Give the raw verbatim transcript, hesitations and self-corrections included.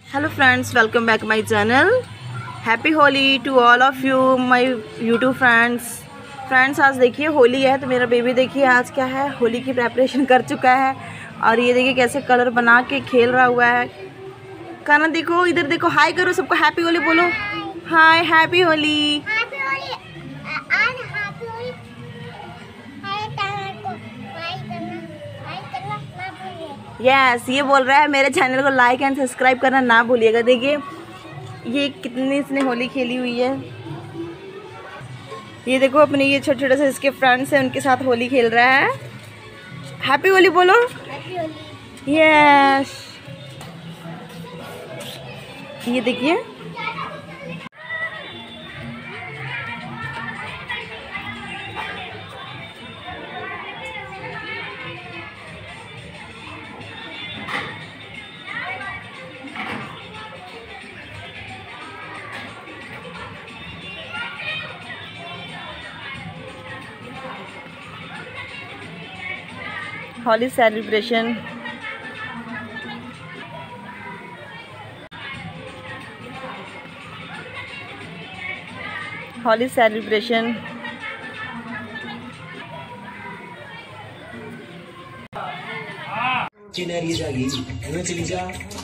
Hello friends, welcome back my channel. Happy Holi to all of you my YouTube friends. Friends आज देखिए होली है, तो मेरा बेबी देखिए आज क्या है, होली की प्रेपरेशन कर चुका है। और ये देखिए कैसे कलर बना के खेल रहा हुआ है। काना देखो, इधर देखो, हाय करो सबको, हैप्पी होली बोलो। Hi, happy Holi. Yes yes, ये बोल रहा है मेरे चैनल को लाइक एंड सब्सक्राइब करना ना भूलिएगा। देखिए ये कितनी इसने होली खेली हुई है। ये देखो अपने ये छोटे छोटे से इसके फ्रेंड्स हैं, उनके साथ होली खेल रहा है। हैप्पी होली बोलो। Yes yes. ये देखिए होली सेलिब्रेशन। होली सेलिब्रेशन। चिनारी जागी चली जा